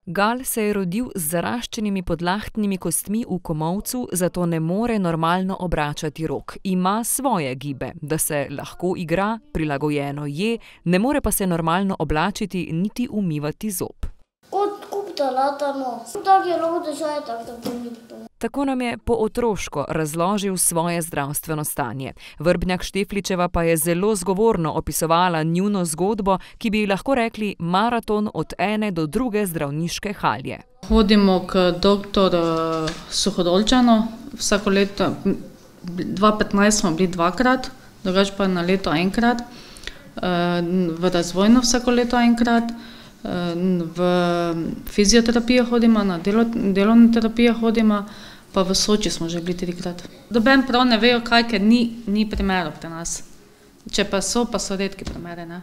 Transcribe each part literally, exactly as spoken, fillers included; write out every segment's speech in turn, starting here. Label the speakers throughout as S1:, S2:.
S1: Gal se je rodil z zaraščenimi podlahtnimi kostmi v komolcu, zato ne more normalno obračati rok. Ima svoje gibe, da se lahko igra, prilagojeno je, ne more pa se normalno oblačiti niti umivati zob. Tako nam je po otroško razložil svoje zdravstveno stanje. Vrbnjak Štefličeva pa je zelo zgovorno opisovala njuno zgodbo, ki bi lahko rekli maraton od ene do druge zdravniške halje.
S2: Hodimo k doktor Suhodolčanu, vsako leto, dva petnajst smo bili dvakrat, drugače pa na leto enkrat, v razvojno vsako leto enkrat, v fizioterapijo hodimo, na delo, delovno terapijo hodimo, pa v Soči smo že bili trikrat. Doben prav ne vejo kaj, ker ni, ni primerov pri nas. Če pa so, pa so redki primeri, ne.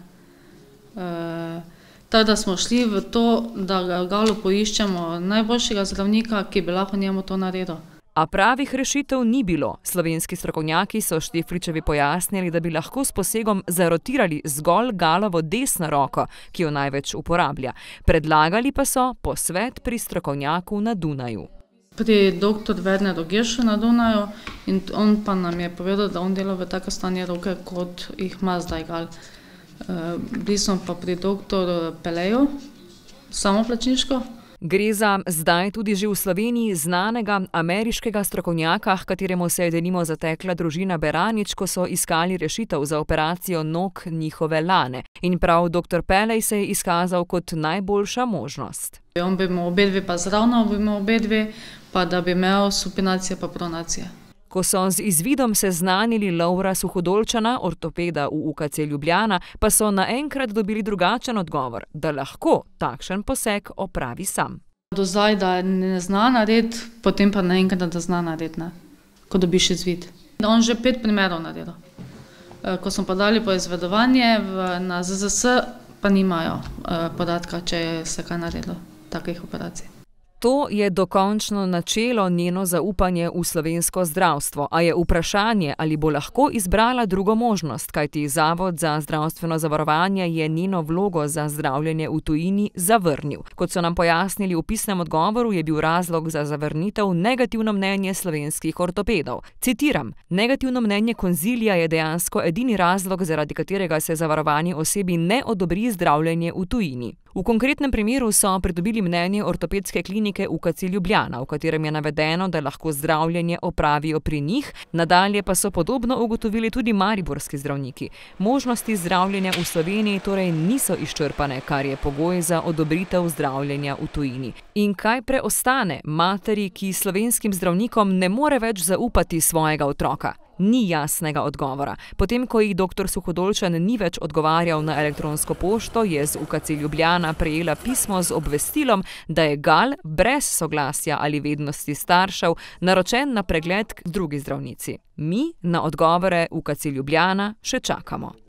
S2: E, tako da smo šli v to, da Galu poiščemo najboljšega zdravnika, ki bi lahko njemu to naredil.
S1: A pravih rešitev ni bilo. Slovenski strokovnjaki so Štefličevi pojasnili, da bi lahko s posegom zarotirali zgolj Galovo desno roko, ki jo največ uporablja. Predlagali pa so posvet pri strokovnjaku na Dunaju.
S2: Pri doktor Wernerju Giršu na Dunaju in on pa nam je povedal, da on dela v tako stanje roke, kot jih ima zdaj Gal. E, bili smo pa pri doktor Peleju, samoplačniško.
S1: Gre za zdaj tudi že v Sloveniji znanega ameriškega strokovnjaka, h kateremu se je denimo zatekla družina Beranič, ko so iskali rešitev za operacijo nog njihove Lane. In prav doktor Pelej se je izkazal kot najboljša možnost.
S2: On bi imel obedve pa zravno, bi imel obedve, pa da bi imel supinacije pa pronacije.
S1: Ko so z izvidom seznanili Lovra Suhodolčana, ortopeda v U K C Ljubljana, pa so naenkrat dobili drugačen odgovor, da lahko takšen poseg opravi sam.
S2: Do zdaj, da ne zna narediti, potem pa naenkrat, da zna narediti, ne? Ko dobiš izvid. On že pet primerov naredil. Ko smo pa dali poizvedovanje na Z Z S, pa nimajo podatka, če se kaj naredilo takih operacij.
S1: To je dokončno načelo njeno zaupanje v slovensko zdravstvo, a je vprašanje, ali bo lahko izbrala drugo možnost, kajti Zavod za zdravstveno zavarovanje je njeno vlogo za zdravljenje v tujini zavrnil. Kot so nam pojasnili v pisnem odgovoru, je bil razlog za zavrnitev negativno mnenje slovenskih ortopedov. Citiram: negativno mnenje konzilija je dejansko edini razlog, zaradi katerega se zavarovani osebi ne odobri zdravljenje v tujini. V konkretnem primeru so pridobili mnenje ortopedske klinike U K C Ljubljana, v katerem je navedeno, da lahko zdravljenje opravijo pri njih, nadalje pa so podobno ugotovili tudi mariborski zdravniki. Možnosti zdravljenja v Sloveniji torej niso izčrpane, kar je pogoj za odobritev zdravljenja v tujini. In kaj preostane materi, ki slovenskim zdravnikom ne more več zaupati svojega otroka? Ni jasnega odgovora. Potem, ko jih doktor Suhodolčan ni več odgovarjal na elektronsko pošto, je z U K C Ljubljana prejela pismo z obvestilom, da je Gal brez soglasja ali vednosti staršev naročen na pregled k drugi zdravnici. Mi na odgovore U K C Ljubljana še čakamo.